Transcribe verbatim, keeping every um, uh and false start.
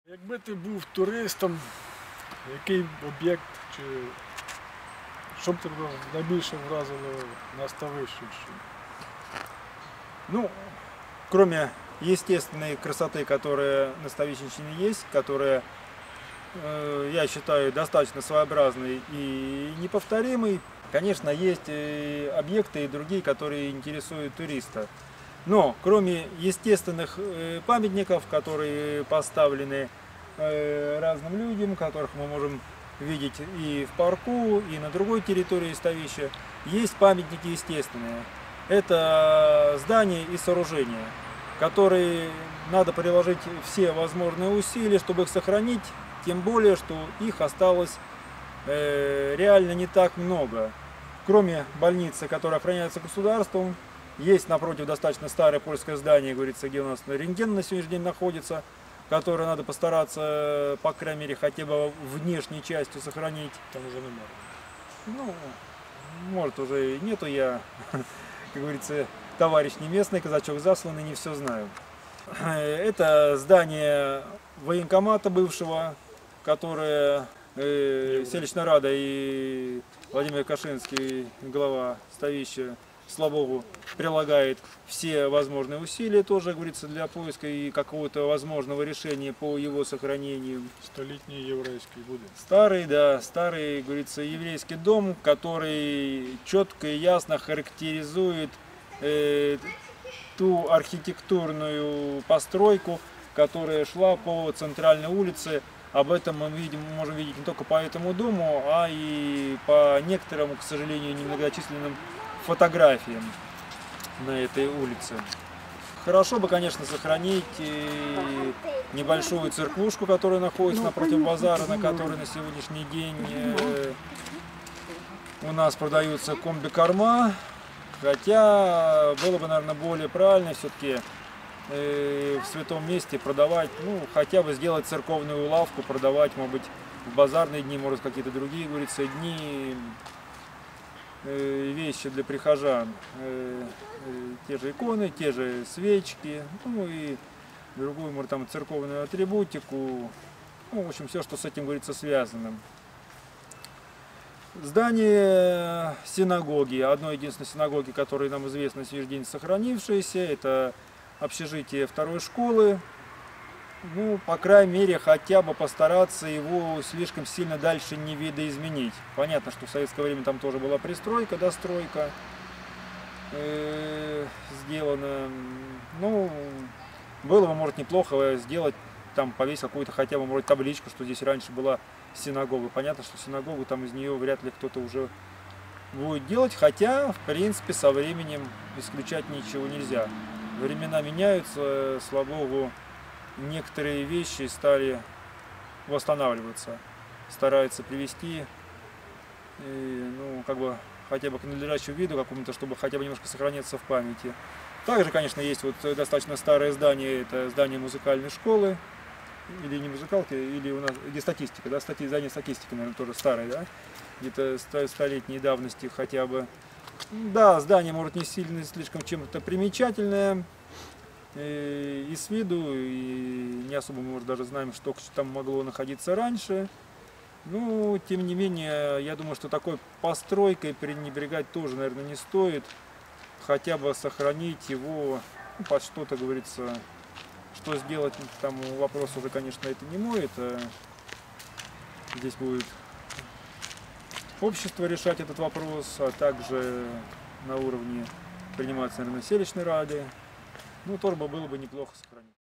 Якби ти був туристом, який об'єкт чи що б тебе найбільше вразило на Ставищенщині? Ну, кроме естественной красоты, которая на Ставищенщине есть, которая, э, я считаю, достаточно своеобразной и неповторимой, конечно, есть и объекты и другие, которые интересуют туриста. Но кроме естественных э, памятников, которые поставлены э, разным людям, которых мы можем видеть и в парку, и на другой территории Ставища, есть памятники естественные. Это здания и сооружения, которые надо приложить все возможные усилия, чтобы их сохранить, тем более, что их осталось э, реально не так много. Кроме больницы, которая охраняется государством, есть напротив достаточно старое польское здание, говорится, где у нас рентген на сегодняшний день находится, которое надо постараться, по крайней мере, хотя бы внешней частью сохранить. Там уже немає. Ну, может, уже и нету, я, как говорится, товарищ не местный, казачок засланный, не все знаю. Это здание военкомата бывшего, которое э, селищная рада и Владимир Кашинский, глава Ставища, слава богу, прилагает все возможные усилия, тоже, говорится, для поиска и какого-то возможного решения по его сохранению. Столітній єврейський будинок. Старый, да, старый, говорится, еврейский дом, который четко и ясно характеризует э, ту архитектурную постройку, которая шла по центральной улице. Об этом мы видим, можем видеть не только по этому дому, а и по некоторым, к сожалению, немногочисленным фотографиям на этой улице. Хорошо бы, конечно, сохранить и небольшую церквушку, которая находится напротив базара, на которой на сегодняшний день э, у нас продаются комби-корма. Хотя было бы, наверное, более правильно все-таки э, в святом месте продавать, ну, хотя бы сделать церковную лавку, продавать, может быть, в базарные дни, может, какие-то другие, говорится, дни, э, вещи для прихожан. Э, э, те же иконы, те же свечки, ну и другую, может, там церковную атрибутику, ну, в общем, все, что с этим, говорится, связано. Здание синагоги, одной единственной синагоги, которая нам известна на сегодняшний день сохранившаяся, это общежитие второй школы. Ну, по крайней мере, хотя бы постараться его слишком сильно дальше не видоизменить. Понятно, что в советское время там тоже была пристройка, достройка э, сделана. Ну, было бы, может, неплохо сделать, там повесить какую-то хотя бы, может, табличку, что здесь раньше была синагога. Понятно, что синагогу там из нее вряд ли кто-то уже будет делать, хотя, в принципе, со временем исключать ничего нельзя. Времена меняются, слава богу, некоторые вещи стали восстанавливаться, стараются привести, и, ну, как бы, хотя бы к надлежащему виду какому-то, чтобы хотя бы немножко сохраняться в памяти. Также, конечно, есть вот достаточно старое здание, это здание музыкальной школы, или не музыкалки, или у нас, где статистика, да, стати, здание статистики, наверное, тоже старое, да, где-то столетней давности хотя бы. Да, здание, может, не сильно, слишком чем-то примечательное, и, и с виду, и не особо мы, может, даже знаем, что там могло находиться раньше. Ну, тем не менее, я думаю, что такой постройкой пренебрегать тоже, наверное, не стоит. Хотя бы сохранить его, ну, под что-то, говорится, что сделать, там вопрос уже, конечно, это не мой, это здесь будет общество решать этот вопрос, а также на уровне приниматься, наверное, селищной рады. Ну, тоже было бы неплохо сохранить.